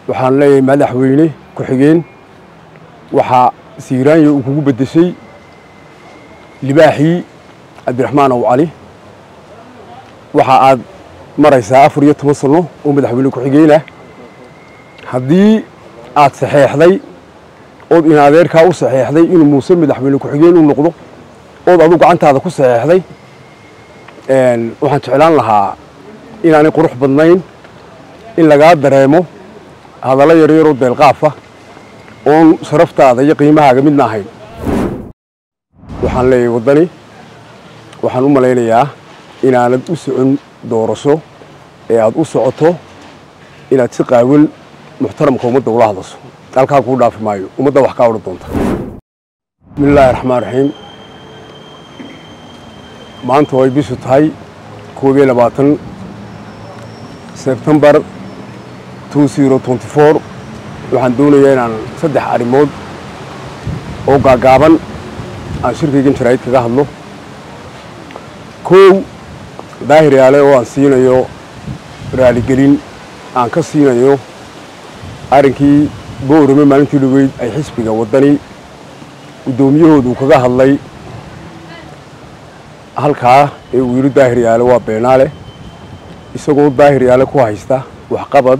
waxaan leeyahay madaxweyne ku xigeen waxa siiraanya uu kugu bedeshay libaaxii Cabdiraxmaan oo Cali waxa aad maraysaa 14 sano oo madaxweyne ku xigeen haddii aad saxeexday ood in adeerkaa u saxeexday inuu Muuse madaxweyne ku xigeen u noqdo ood adigu gacantaada ku saxeexday waxaan jeclaan lahaa inaanay qurux badnayn in laga dareemo hadallo yaryar oo deelqaaf ah oon sharaftaada iyo qiimahaaga midna ahayn waxaan leeyahay wadani waxaan u malaynayaa inaanad u socon doorasho ee aad u socoto inaad si qaawil muxtaramka ummadda ula hadasho halkaa kuu dhaafi maayo ummadda wax kaa odhan doonta bismillaahi raxmaan raxiim maanta way bishu tahay 21 September 2024 waxaan doonayaa inaan saddex arrimood oo gaagaaban aan shirkaygan jaraa'id kaga hadlo koow daahir yaale oo aan siinayo raaligelin aan ka siinayo arrinkii boorame maalintii dhaweyd ay xisbiga wadani gudoomiyahoodu kaga hadlay halkaa ee uu yiri daahir yaale waa beenaale isagoo daahir yaale ku haysta wax qabad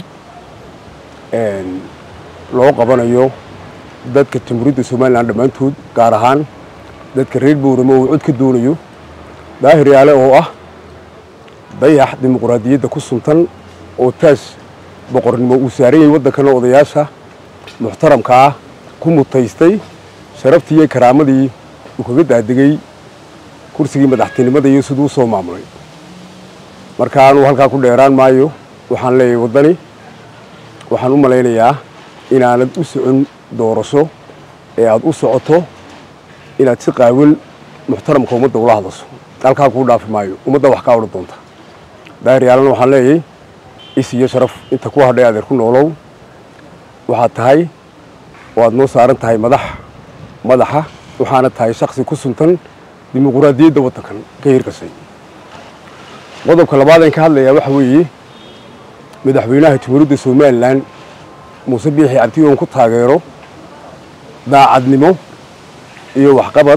loo qabanayo dadka Jamhuuriyadda Soomaaliland dhamaantood gaar ahaan dadka reer boorame oo cod ka doonayo daahir yaale oo ah dayax dimuqraadiyadda ku suntan oo taas boqornimo uu saaray waddanka odayaasha muxtaramka ah ku mutaystay sharaftii iyo karaamadii uu kaga daadegay kursigii madaxtinimada iyo sidoo soo maamulay marka aanu halka ku dheeraan maayo waxaan leeyahay wadani waxaan u malaynayaa inaanad u socon doorasho ee aad u socoto inaad si qaawil muxtaramka ummadda ula hadasho halkaa kuu dhaafi maayo ummadda wax kaa odhan doonta daahir yaalana waxaan leeyahay is iyo sharaf inta ku hadhay adeer ku noolow waxaad tahay oo aad noo saaran tahay madaxa waxaana tahay shakhsi ku suntan dimuqraadiyadda waddankan ka hirgashay qodobka labaad ee ka hadlayaa waxa weeye madaxweynaha Jamhuuriyadda Soomaaliland Muuse Biixi Cabdi oo ku taageero daacadnimo iyo waxqabad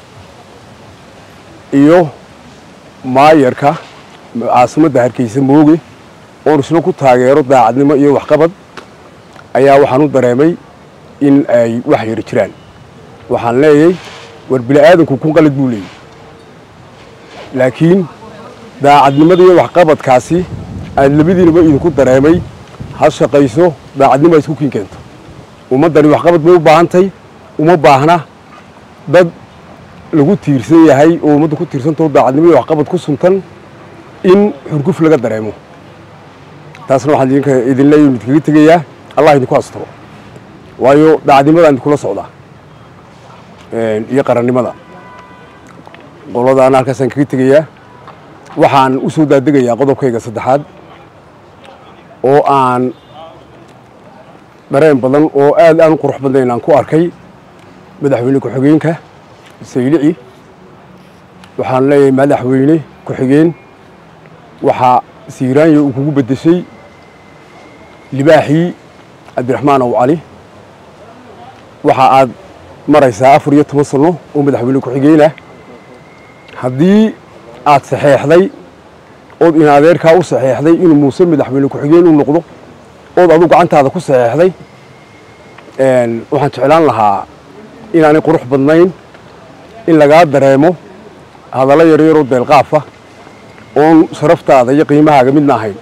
iyo maayarka caasimadda Hargeysa Mooge oo isla ku taageero daacadnimo iyo waxqabad ayaa waxaan u dareemay in ay wax yar jiraan waxaan leeyahay war bilaadanku ku qalad buu leeyahay laakiin daacadnimada iyo waxqabadkaasi aad labadiinaba idinku dareemay ha shaqayso daacadnimo isku keento ummadani waxqabad bay u baahantay uma baahna dad lagu tiirsan yahay oo ummadda ku tiirsantoo daacadnimo iyo waxqabad ku suntan in xurguf laga dareemo taasna waxaan idin leeyahay mid kaga tegayaa allah idinku asturo waayo daacadnimada aan kula socdaa iyo qarannimada qolada halkaasaan kaga tegayaa waxaan u soo daadegayaa qodobkayga saddexaad oo aan dareen badan oo aad aan u qurux badnayn aan ku arkay madaxweyne ku xigeenka Saylici waxaan leeyahay madaxweyne ku xigeen waxa siiraanya uu kugu bedeshay libaaxii Cabdiraxmaan oo Cali waxa aad maraysaa 14 sano oo madaxweyne ku xigeen haddii aad saxeexday ood in adeerkaa u saxeexday inuu Muuse madaxweyne ku xigeen u noqdo ood adigu gacantaada ku saxeexday waxaan jeclaan lahaa inaanay qurux badnayn in laga dareemo hadallo yaryar oo deelqaaf ah oon sharaftaada iyo qiimahaaga midna ahayn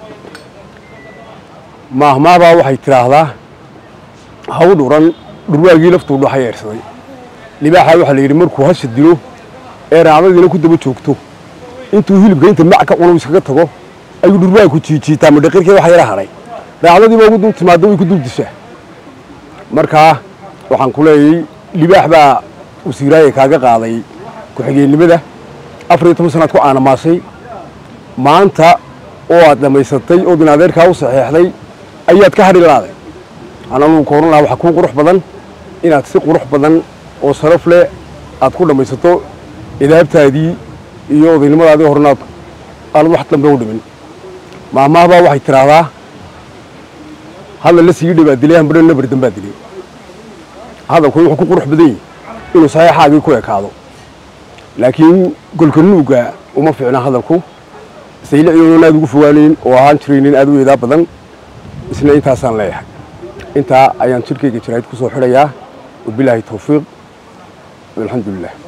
maahmaabaa waxay tiraahdaa haw dhuran dhurwaagii laftuu dhaxa yeersaday libaaxa waxa la yidhi markuu hasha dilo ee raacdadiina ku daba joogto intuu hilibka inta macka uu iskaga tago ayuu dhurwaag ku jiijiitaa madhaqirkii waxa yara haray raacdadiiba ugu dul timaado way ku dul dishaa markaa waxaan ku leeyahay libaax baa wasiiraaye kaaga qaaday ku xigeennimada 14 sanaad ku aanamaashay maanta oo aad dhamaysatay oo in adeerkaa u saxeexday ayaad ka hadhi laaday anagu kooran lahaa waxa ku qurux badan inaad si qurux badan oo sharaf leh aad ku dhamaysato idaabtaadii iyo odaynimadaadii hornaad aan wax dambe u dhimin maamaaba waxay tiraahdaa هذا اللي سيدي بدليه هم بدنا نبرد بدلي هذا كل حكم قروح بدي إنه صحيح حاجة كويك هذا لكن كل كنوجا وما فينا هذا الكو سيل عيوننا ذو فوانين وعن ترينين أدو إذا بدن إسنا إنت أصلا لا يحد أنت أيام تركي جترايد كسر حرية وبالله التوفيق والحمد لله.